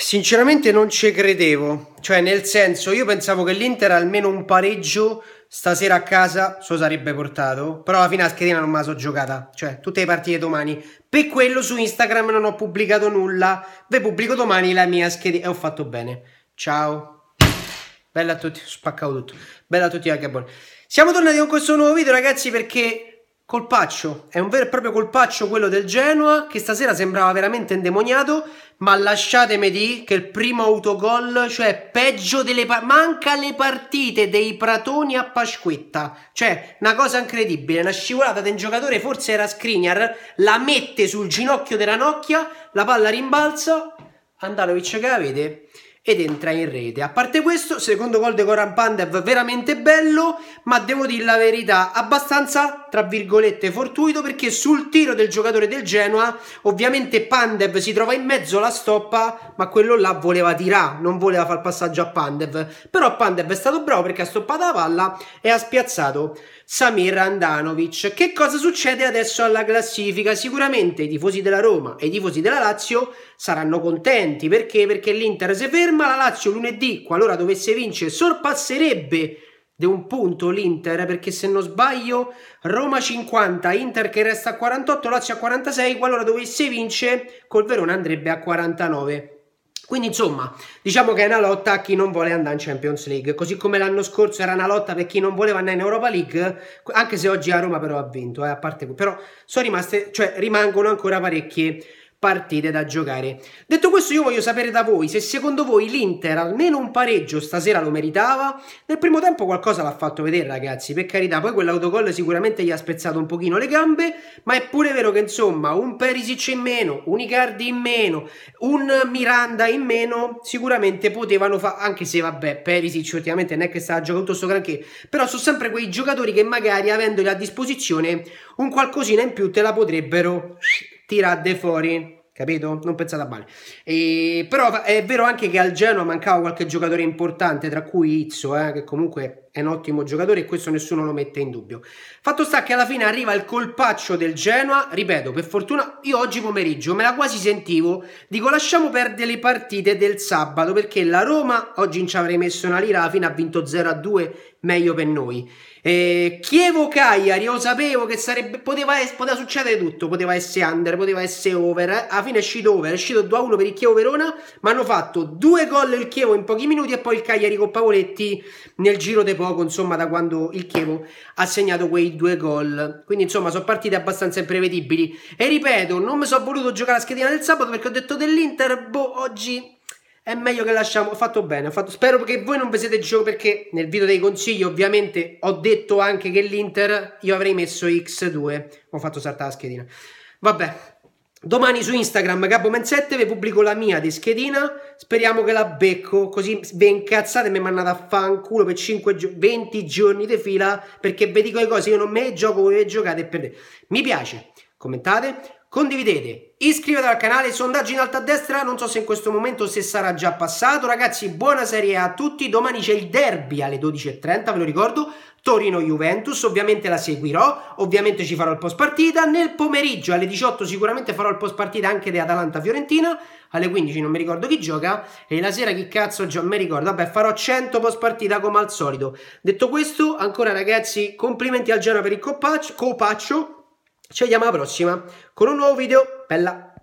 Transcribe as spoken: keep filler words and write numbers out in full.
Sinceramente non ci credevo, cioè nel senso io pensavo che l'Inter almeno un pareggio stasera a casa se lo sarebbe portato, però alla fine la schedina non me la so giocata, cioè tutte le partite domani. Per quello su Instagram non ho pubblicato nulla, ve pubblico domani la mia schedina e ho fatto bene. Ciao, bella a tutti, ho spaccato tutto, bella a tutti anche buoni. Siamo tornati con questo nuovo video ragazzi perché colpaccio, è un vero e proprio colpaccio quello del Genoa che stasera sembrava veramente indemoniato, ma lasciatemi dire che il primo autogol, cioè peggio delle pa- manca le partite dei Pratoni a Pasquetta, cioè una cosa incredibile, una scivolata di un giocatore, forse era Skriniar, la mette sul ginocchio della Ranocchia, la palla rimbalza, Andanovic che la vede ed entra in rete. A parte questo, secondo gol di Goran Pandev veramente bello, ma devo dire la verità, abbastanza tra virgolette fortuito, perché sul tiro del giocatore del Genoa ovviamente Pandev si trova in mezzo alla stoppa, ma quello là voleva tirare, non voleva far passaggio a Pandev, però Pandev è stato bravo perché ha stoppato la palla e ha spiazzato Samir Handanovic. Che cosa succede adesso alla classifica? Sicuramente i tifosi della Roma e i tifosi della Lazio saranno contenti, perché? Perché l'Inter si ferma, la Lazio lunedì, qualora dovesse vincere, sorpasserebbe di un punto l'Inter, perché se non sbaglio Roma cinquanta, Inter che resta a quarantotto, Lazio a quarantasei, qualora dovesse vincere col Verona andrebbe a quarantanove. Quindi insomma, diciamo che è una lotta a chi non vuole andare in Champions League, così come l'anno scorso era una lotta per chi non voleva andare in Europa League, anche se oggi a Roma però ha vinto, eh, a parte però sono rimaste, cioè rimangono ancora parecchie partite da giocare. Detto questo, io voglio sapere da voi se secondo voi l'Inter almeno un pareggio stasera lo meritava. Nel primo tempo qualcosa l'ha fatto vedere ragazzi, per carità, poi quell'autogol sicuramente gli ha spezzato un pochino le gambe, ma è pure vero che insomma un Perisic in meno, un Icardi in meno, un Miranda in meno sicuramente potevano fare, anche se vabbè Perisic ultimamente non è che sta giocando tutto sto granché, però sono sempre quei giocatori che magari avendoli a disposizione un qualcosina in più te la potrebbero tirare fuori, capito? Non pensate a male. E, però è vero anche che al Genoa mancava qualche giocatore importante, tra cui Izzo, eh, che comunque è un ottimo giocatore e questo nessuno lo mette in dubbio. Fatto sta che alla fine arriva il colpaccio del Genoa, ripeto, per fortuna io oggi pomeriggio me la quasi sentivo, dico lasciamo perdere le partite del sabato, perché la Roma oggi non ci avrei messo una lira, alla fine ha vinto zero a due, meglio per noi. Eh, Chievo-Cagliari, io sapevo che sarebbe, poteva, poteva succedere tutto, poteva essere under, poteva essere over, eh. Alla fine è uscito over, è uscito due a uno per il Chievo-Verona, ma hanno fatto due gol il Chievo in pochi minuti e poi il Cagliari con Pavoletti nel giro di poco, insomma, da quando il Chievo ha segnato quei due gol. Quindi insomma sono partite abbastanza imprevedibili e ripeto, non mi sono voluto giocare la schedina del sabato perché ho detto dell'Inter, boh, oggi è meglio che lasciamo. Ho fatto bene, ho fatto... spero che voi non vi siete gioco, perché nel video dei consigli ovviamente ho detto anche che l'Inter io avrei messo X due, ho fatto saltare la schedina. Vabbè, domani su Instagram Gabbo Men sette vi pubblico la mia di schedina, speriamo che la becco, così vi incazzate e mi mandate a fanculo per cinque, venti giorni di fila, perché vi dico le cose, io non me le gioco, voi le giocate e perdete. Mi piace, commentate, condividete, iscrivetevi al canale, sondaggio in alto a destra, non so se in questo momento se sarà già passato. Ragazzi, buona serie a tutti, domani c'è il derby alle dodici e trenta, ve lo ricordo, Torino-Juventus, ovviamente la seguirò, ovviamente ci farò il post partita, nel pomeriggio alle diciotto sicuramente farò il post partita anche di Atalanta-Fiorentina, alle quindici non mi ricordo chi gioca, e la sera chi cazzo già mi ricordo, vabbè farò cento post partita come al solito. Detto questo, ancora ragazzi, complimenti al Genoa per il copaccio, ci vediamo alla prossima con un nuovo video. Bella!